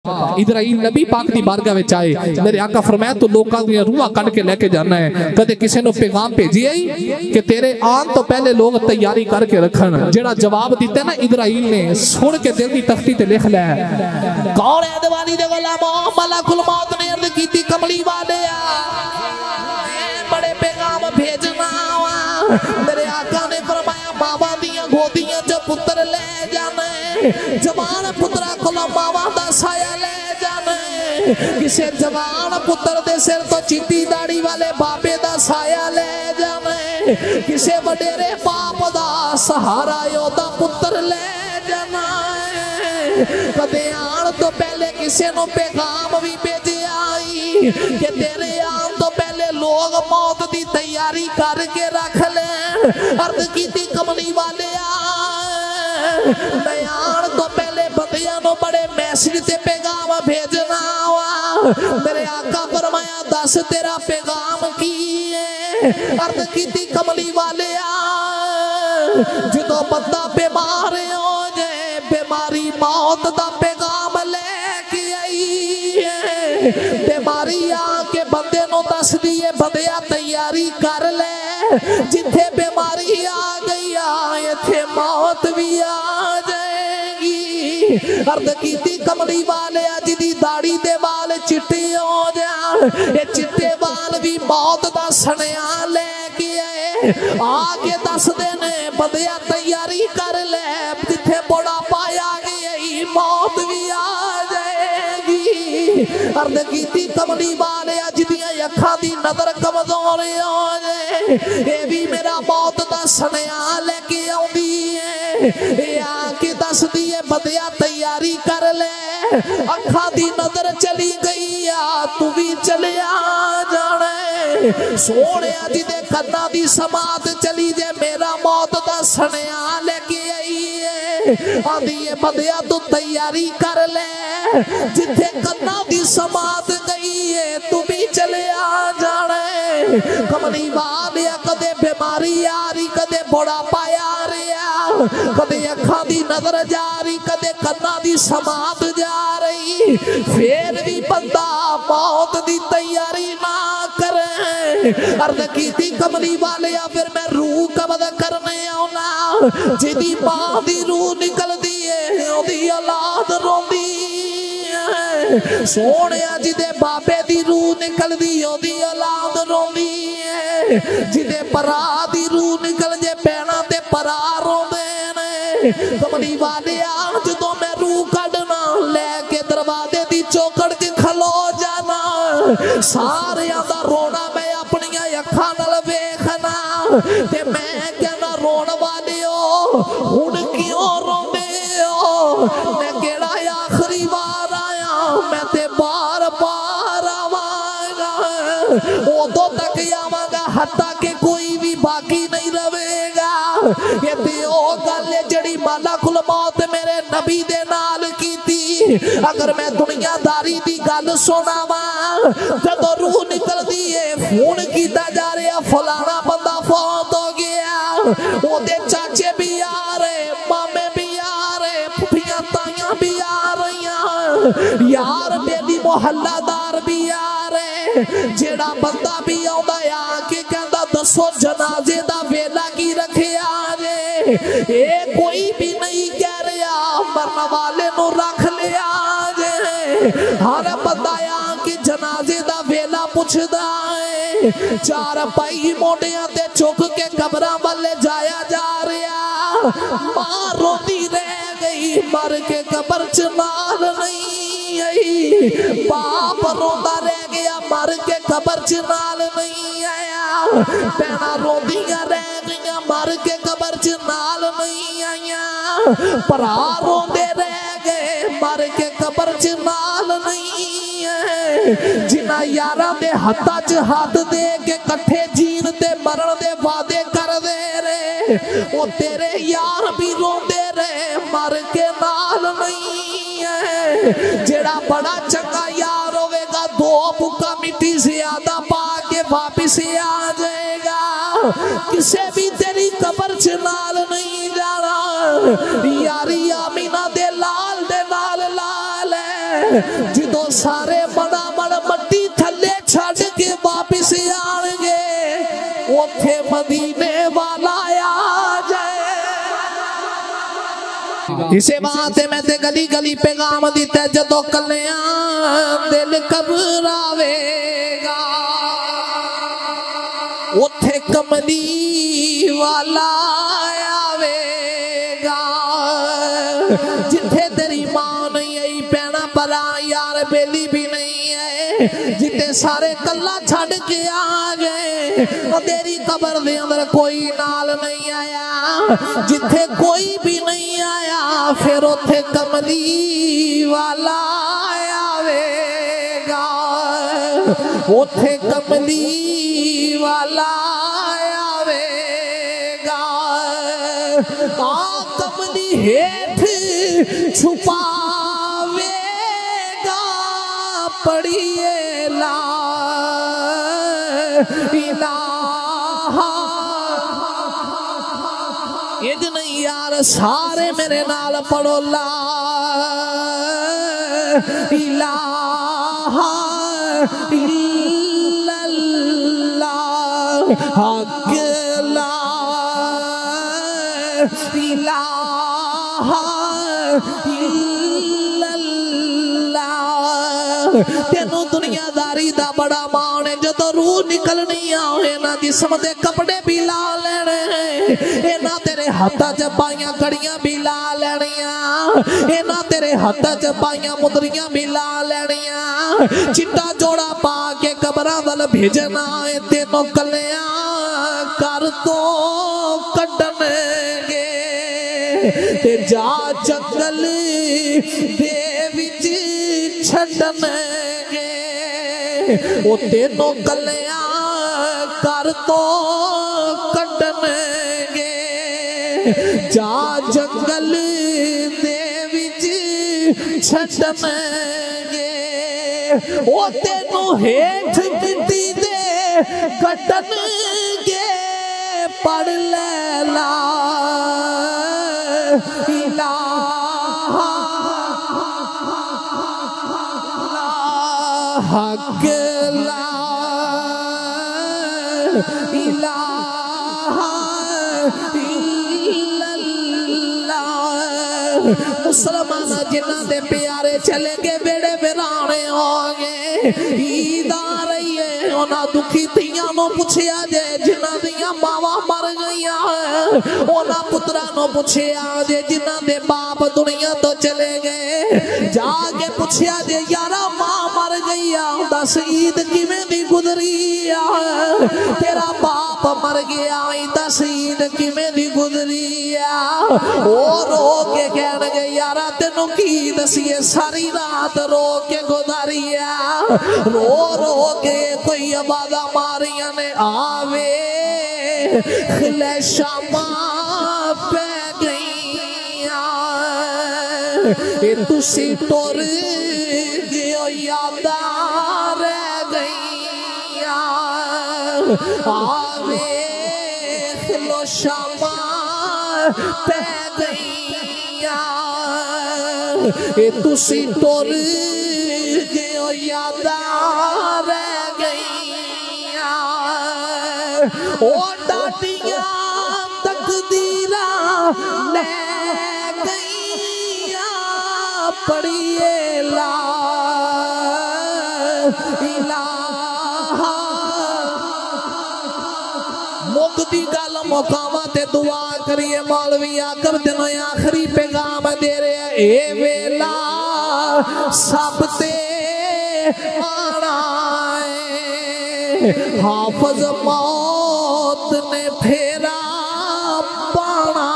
Israel नबी पाक दी बारगाह विच आए, मेरे आका फरमाया तू लोकां दी रूहां कढ के लेके जाना है। कदे किसी नु पैगाम भेजिए कि तेरे आन तो पहले लोग तैयारी करके रखन। जेड़ा जवाब दिता ना इजराइल ने, सुन के दिल दी तख्ती ते लिख लै। कौन है दीवानी दे गुलामो, मलकुल मौत ने अर्ज कीती कमली वाले बड़े पैगाम भेजना वा। मेरे आका ने फरमाया मावा दियां गोदियां च पुत्र ले जाने, जवान पुत्रा कोलों मावा दा साया ले जाने। किसे जवान पुत्र दे सिर तो चिट्टी दाढ़ी वाले बाबे दा साया ले जाने। किसे वडेरे पाप दा सहारा योदा पुत्र ले जाना। कदे आन तो पहले किसे नु पैगाम भी भेजिया कि तेरे आन तो पहले लोग मौत दी तैयारी करके रख ले। अर्ज कीती कमली वाले मैं आन तो पहले बंदियां नु बड़े मैसेज ते पैगाम भेजना वा। मेरे आका फरमाया दस तेरा पैगाम की है। अर्ज कीती कमली वाले जदों बंदा बीमार हो जाए, बीमारी मौत दा पैगाम लेके आई है। बीमारी आके बंदे नु दस दिए बंदिया तैयारी कर ले, जिथे बीमारी आ गई इथे मौत भी आ जाएगी। अर्ज कीती कमली वाले जिदी दाढ़ी दे वाल चिट्टे हो जान, ये चिट्टे वाल भी मौत दा सनिया लेके आए। आके दस देने बंदिया तैयारी कर ले, जिथे बुढ़ापा आ गया मौत भी आ जाएगी। अर्ज कीती कमली वाले जिदियां अखां दी नजर कमजोर हो जाए, ये भी मेरा मौत दा सनिया लेके आउंदी है। आके दस दिए बंदिया तैयारी कर ले, अखां दी नजर चली गई तू भी चलिया जाने। सोने जिदे कन्ना दी समात चली जे मेरा मौत दा सनिया लेके आई है। आंदी है बंदिया तू तैयारी कर ले, जिथे कन्ना दी समात गई है तू भी चलिया जाने। कमली वाले कदे बीमारी आ रही, कदे बुढ़ापा आ रहा, कदे अखां दी नजर जा रही, कदे कन्ना दी समात जा रही, फिर भी बंदा मौत दी तैयारी ना करे। अर्ज कीती कमली वाले फिर मैं रूह कबज करने आउना। जिदी मां दी रूह निकलदी है ओदी औलाद रोंदी है। सोने जिदे बाबे दी रूह निकलदी ओदी औलाद रोंदी है। जिदे भरा दी रूह निकल जे भैणा ते भरा रोंदे ने। कमली वाले जदों मैं रूह कढना लेके दरवाजे दी चौकड़ च खलो जाना, सारियां दा रोना मैं अपनियां अखां नाल वेखना ते मैं कहना रोण वालिओ हुण क्यों रोंदे हो? मैं केड़ा आखिरी बार आया, मैं ते बार बार आवांगा, उदों तक आवांगा हत्ता के कोई भी बाकी नहीं रहेगा। ये ते ओ गल है जिहड़ी मलकुल मौत मेरे नबी दे नाल कीती। अगर मैं दुनियादारी दी गल सुनावा, जदों रूह निकलदी है फोन कीता जा रहा फलाना बंदा फौत हो गया, ओदे चाचे भी आ रहे, मामे भी आ रहे, फुफियां ताइयां भी आ रही, यार मेरी मोहल्लादार भी आ रहे। जेड़ा बंदा भी आउंदा आके कहंदा दसो जनाजे दा वेला की रखिया जे। ए कोई भी नहीं कह रहा मरन वाले नु रख लिया जे। हर बंदा आके जनाजे दा वेला पुछदा है। चार पाई मोटियां ते चुक के कब्रां वाले जाया जा रहा। मां रोती रह गई मर के कब्र च नाल नहीं आई। बाप रोंदा रह गया मर के कब्र च नाल नहीं आया। भैणां रोंदियां रह गईयां मर के कब्र च नाल नहीं आईयां। भरा रोंदे रह गए मर के कब्र च नाल नहीं है। जिन्हां यारां दे हत्थां च हाथ दे के कट्ठे जीण ते मरण दे वादे करदे रहे, ओ तेरे यार भी रोंदे रहे मर के नाल नहीं है। जेड़ा बड़ा चंगा यार होवेगा दो बुक्का मिट्टी ज्यादा पा के वापिस आ जाएगा। किसे भी तेरी कब्र च नाल नहीं जाना। यारी आमीना दे नाल लाल है। جدو سارے بڑا بڑا مٹی تھلے چھڑ کے واپس آن گے اوتھے مدینے والا آ جائے اسے بات میں تے گلی گلی پیغام دیتے جدو کلیاں دل گھبراوے گا اوتھے کملی والا آوے گا جتھے تیری ماں نہیں آئی پینا پلا یار بیلی بھی نہیں ہے جتھے سارے کلا چھڑ کے آ گئے تیری قبر دے اندر کوئی نال نہیں آیا جتھے کوئی بھی نہیں آیا پھر اوتھے کملی والا آوے گا اوتھے کملی والا آوے گا کملی ہیٹھ چھپاوے گا پڑھیے لا الہ یہ نہیں یار سارے میرے نال پڑھو لا الہ الا اللہ حق لا الہ الا اللہ تینوں دنیا داری دا بڑا مان ہے جدو روح نکلنی آئے نا جسم دے کپڑے بھی لا لینے اینا تیرے ہاتھا چپائیاں کڑیاں بھی لا لینیاں اینا تیرے ہاتھا چپائیاں مدریاں بھی لا لینیاں چٹا جوڑا پا کے قبرہ ول بھیجنا ہے تینوں کلیاں کر تو کٹن گے تے جا جنگل دے وچ چھڈن گے او تینوں کلیاں کر تو کٹن گے جا جنگل دے وچ چھڈن گے او تینوں ہیٹھ مٹی دے کٹن گے پڑھ لے لا الہ حق لا الہ الا اللہ مسلمان جنہ دے پیارے چلے گے بیڑے ویرانے ہوگے عید آ رہی ہے اونا دکھی تیاں نو پوچھیا جے جنہ دیاں ماواں مر گئیاں اونا پترا نو پوچھیا جے جنہ دے باپ دنیا تو چلے گئے جا کے پوچھیا جے یارا ماں مر گئیا دس عید کی میں دی گزری تیرا باپ مر گیا دس عید کی میں دی گزری او رو کے کہنے گے یارا تینوں کی دسیے ساری رات رو کے گزاری رو رو کے کوئی عبادہ ماریاں نے آوے خلے شامہ پہ گئیاں اے تسی ٹور گئے یادہ رہ گئیاں آوے خلو شامہ پہ گئیاں اے تسی ٹور گئے یادہ رہ گئیاں او ڈاٹیاں تقدیرہ لے گئیاں پڑھیے لا الہ مقدی گل مقامات دعا کریے مولوی آقب دنوں آخری پیغام دے رہے اے ویلا سب تے آنا ہے حافظ موت نے پھیرا پانا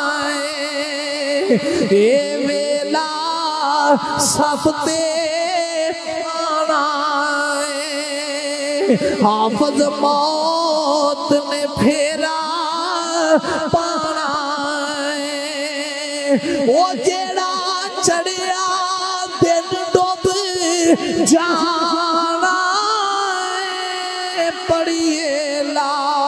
ہے اے ویلا سب تے آنا ہے حافظ موت نے پھیرا پانا ہے وہ جیڑا چڑیا دن ڈوب جانا ہے پڑھیے لا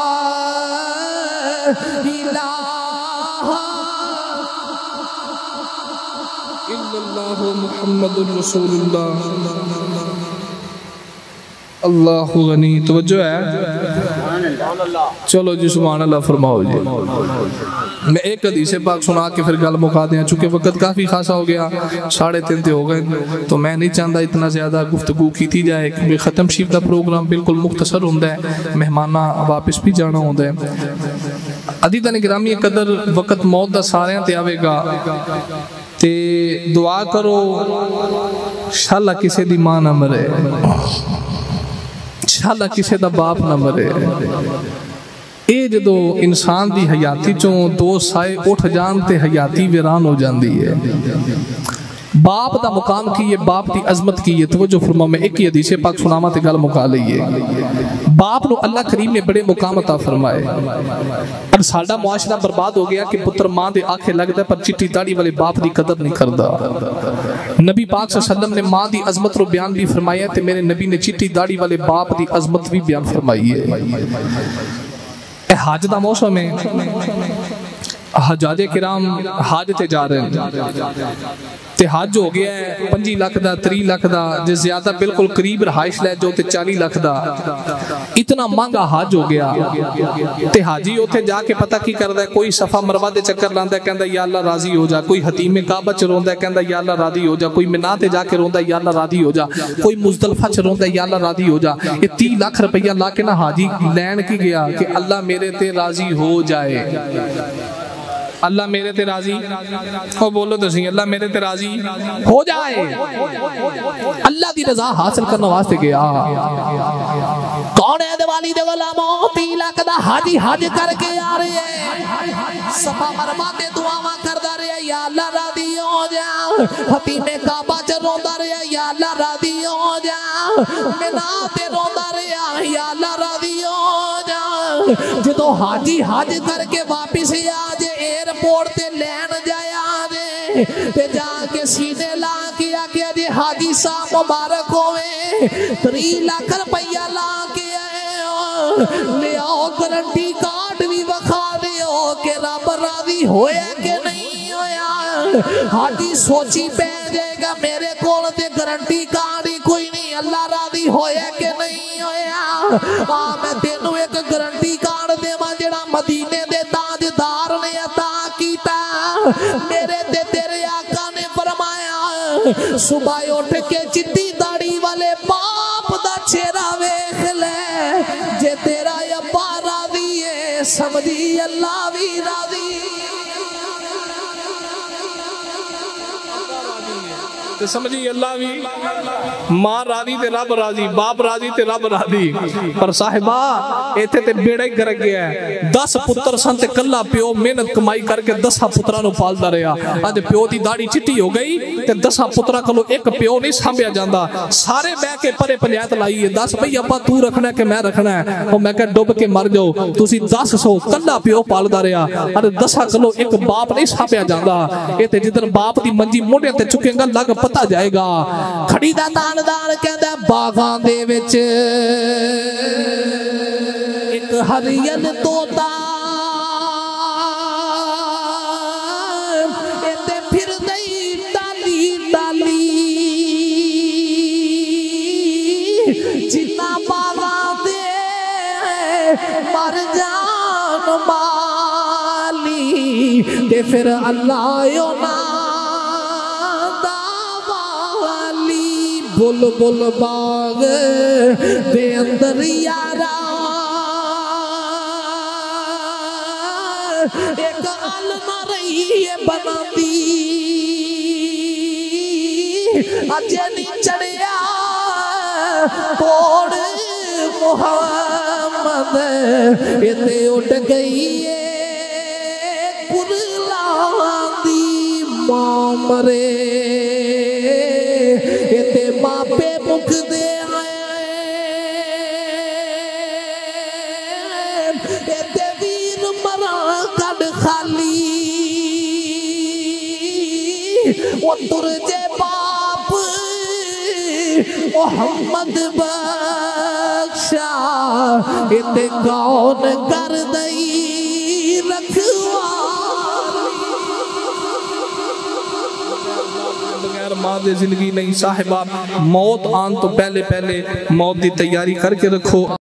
الہ الا اللہ محمد محمد رسول اللہ. اللہ غنی. توجہ ہے؟ چلو جی سبحان اللہ فرماؤ جی. میں ایک حدیث پاک سنا کے پھر گل مکا دیا، چونکہ وقت کافی خاصا ہو گیا، 3:30 ہو گئے، تو میں نہیں چاہتا اتنا زیادہ گفتگو کی جائے، کیونکہ ختم شریف کا پروگرام بالکل مختصر ہوتا ہے، مہمانہ واپس بھی جانا ہوتا ہے. عزیزان گرامی قدر، وقت موت دا سارے تے آوے گا، تے دعا کرو انشاءاللہ کسی دی ماں نہ مرے، انشاءاللہ کسی دا باپ نہ مرے. اے جدو انسان دی حیاتی چوں 2 سائے اٹھ جان تے حیاتی ویران ہو جان دی ہے. باپ دا مقام کی ہے، باپ دی عظمت کی ہے. توجہ فرما، میں ایک ہی حدیث پاک سناما تے گل مکا لئیے. باپ نو اللہ کریم نے بڑے مقام عطا فرمائے. اور ساڈا معاشرہ برباد ہو گیا کہ پتر ماں دے آنکھیں لگدا پر چٹی داڑھی والے باپ دی قدر نہیں کردا. نبی پاک صلی اللہ علیہ وسلم نے ماں دی عظمت رو بیان بھی فرمایا تے میرے نبی نے چٹی داڑھی والے باپ دی عظمت بھی بیان فرمائی ہے. اے حاج دا موسم ہے، حجاج کرام حاج تے جا رہے ہیں، تے حج ہو گیا ہے 25 لاکھ دا، 30 لاکھ دا، جے زیادہ بالکل قریب رہائش لے جو تے 40 لاکھ دا. اتنا مانگا حج ہو گیا. تے حاجی اوتھے جا کے پتہ کی کردا ہے، کوئی صفا مروہ دے چکر لاندا ہے کہندا یا اللہ راضی ہو جا، کوئی حتیم کعبہ چ روندا ہے کہندا یا اللہ راضی ہو جا، کوئی منا تے جا کے روندا ہے یا اللہ راضی ہو جا، کوئی مزدلفہ چ روندا ہے یا اللہ راضی ہو جا. یہ 30 لاکھ روپیہ لا کے نہ حاجی لین کی گیا کہ اللہ میرے تے راضی ہو جائے. اللہ میرے تے راضی ہو، بولو تو صحیح، اللہ میرے تے راضی ہو جائے. اللہ دی رضا حاصل کرنا واسطے گیا. کون ہے دیوالی دے غلاموں 30 لاکھ دا حاجی حج کر کے آ رہے ہیں، صفا مروہ تے دعاواں کردا رہے یا اللہ راضی ہو جا، حتیم کعبہ چ روندا رہے یا اللہ راضی ہو جا، منا تے روندا رہے یا اللہ راضی ہو جا. جدو حاجی حج کر کے واپس آ جے ایئرپورٹ تے لین جایا دے تے جا کے سینے لا کے آکے جے حاجی صاحب مبارک ہوئے 3 لاکھ روپیہ لا کے آئے لے آؤ، گارنٹی کارڈ بھی بخا دیو کہ رب راضی ہویا کہ نہیں ہویا. حاجی سوچی پہ جائے گا میرے کول تے گارنٹی کارڈ ہی کوئی نہیں، اللہ راضی ہویا کہ نہیں ہویا. میں تینوں ایک گارنٹی کارڈ دے ماں جڑا مدینے دے تاجدار نے عطا کیتا. میرے تے تیرے آقا نے فرمایا صبح اٹھ کے چٹی داڑھی والے باپ دا چہرہ ویکھ لے، جے تیرا ابا راضی ہے سمجھی اللہ بھی راضی. تے سمجھی اللہ بھی، ماں راضی تے رب راضی، باپ راضی تے رب راضی. پر صاحبہ ایتھے تے بیڑا ہی گرک گیا ہے. 10 پتر سن تے کلا پیو محنت کمائی کر کے 10 پترا نو پالدا رہیا. اج پیو دی داڑھی چٹی ہو گئی تے 10 پترا کلو ایک پیو نہیں سانبھیا جاندا، سارے بہ کے پرے پنجایت لائی ہے. 10 بھئی ابا تو رکھنا ہے کہ میں رکھنا ہے؟ او میں کہ ڈوب کے مر جاؤ، تسی 10 کلا پیو پالدا رہیا، ارے 10 کلو ایک باپ نہیں سانبھیا جاندا. اے تے جدن باپ دی منجی موڈے تے چکے گا لگ پتہ جائے گا. کھڑی دا تاندار کہندا باغاں دے وچ ایک ہرین توتا ایتے پھر دئی ٹالی ٹالی، جنا باغاں دے مر جان مالی تے پھر اللہ اونا بل بل باغ دے اندر یارا ایک علمہ رہی ہے بنا دی، اجے نہیں چڑھیا کوڑ محمد ایتے اٹھ گئی ہے کرلان دی ماں مرے. باپے مکھ دے ایتے ویر مرا کڑ خالی، وہ ترجے باپ محمد بخشا ایتے کون کر دئی رکھوا. نماز زندگی نہیں صاحبہ، موت آن تو پہلے پہلے موت دی تیاری کر کے رکھو۔